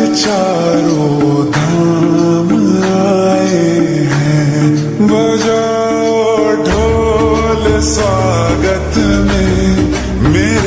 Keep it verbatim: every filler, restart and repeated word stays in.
चारों धाम आए हैं, बजाओ ढोल स्वागत में।